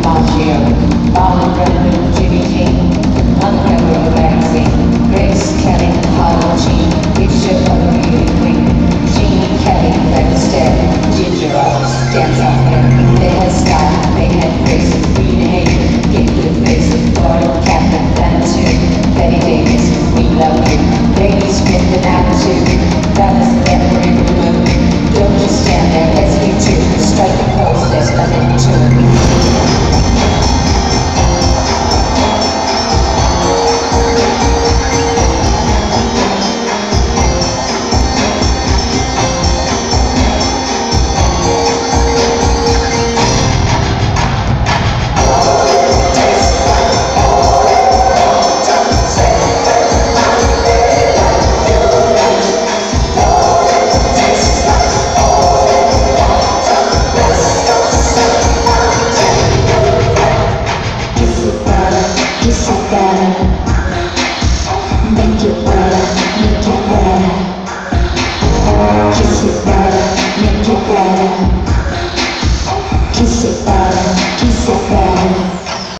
DiMaggio, Marlon Brando, Jimmy King, Montgomery Magazine, Grace Kelly, Harlow Jean, picture of a beauty queen, Jean Kelly, Bedstead, Ginger Rose, dance on her, they had style, they had grace, green hair, gifted face, Laura Captain, Lancer, Betty Davis, we love you, ladies with an attitude, fellas never in the mood, don't just stand there, let's be true, strike a pose, there's nothing to it. Kiss it better, make it better, make it better. Kiss it better, make it better. Kiss it